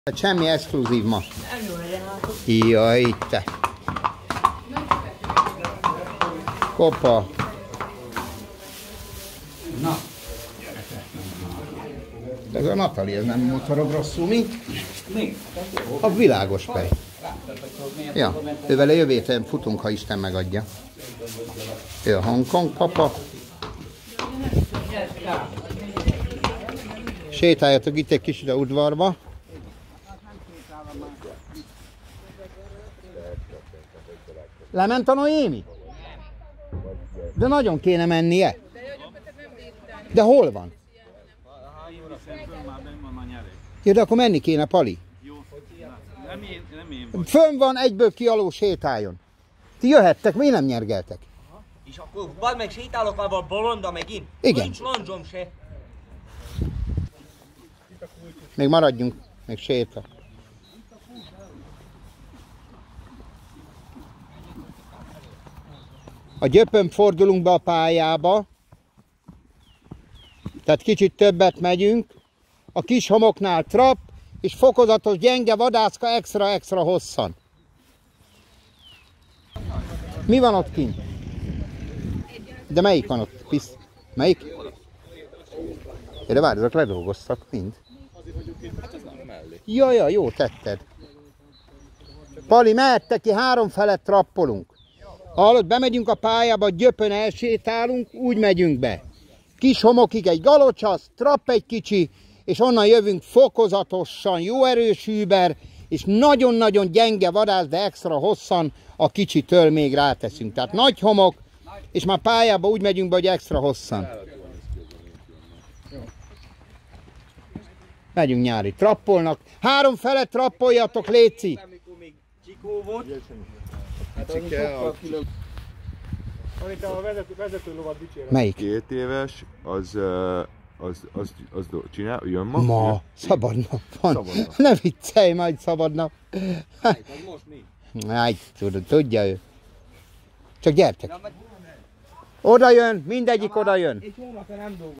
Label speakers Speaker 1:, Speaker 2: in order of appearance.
Speaker 1: Semmi exkluzív ma. Jaj, te. Kopa. Na. Ez a Natali, ez nem motorog rosszul, mi? A világos pej. Ja, ővele jövő héten futunk, ha Isten megadja. Ő a Hongkong papa. Sétáljatok itt egy kicsit a udvarba. Lement a Noémi? De nagyon kéne mennie. De hol van? Jó, de akkor menni kéne, Pali. Fönn van, egyből kialó sétáljon. Ti jöhettek, miért nem nyergeltek?
Speaker 2: És akkor bad meg sétálok avval bolonda megint?
Speaker 1: Igen.
Speaker 2: Nincs londzsom se.
Speaker 1: Még maradjunk, még séta. A gyöpön fordulunk be a pályába, tehát kicsit többet megyünk. A kis homoknál trap, és fokozatos gyenge vadászka extra hosszan. Mi van ott kint? De melyik van ott? Melyik? De várj, azok ledolgoztak mind. Jaj, jó tetted. Pali, mehettek ki, 3 felett trappolunk. Hallod, bemegyünk a pályába, gyöpön elsétálunk, úgy megyünk be. Kis homokig egy galocsasz, trapp egy kicsi, és onnan jövünk fokozatosan, jó erős über, és nagyon-nagyon gyenge vadász, de extra hosszan a kicsitől még ráteszünk. Tehát nagy homok, és már pályába úgy megyünk be, hogy extra hosszan. Megyünk nyári, trappolnak. 3 felett trappoljatok, léci!
Speaker 2: Csikó volt.
Speaker 3: Amit a vezető lovat dicsérem.
Speaker 1: Melyik?
Speaker 4: 2 éves, az csinál, jön ma?
Speaker 1: Ma, szabad nap van. Ne viccelj, majd szabad nap.
Speaker 2: Most mi?
Speaker 1: Hát, tudja ő. Csak gyertek. Oda jön, mindegyik oda jön.
Speaker 2: Egy hónapja nem dolgozik.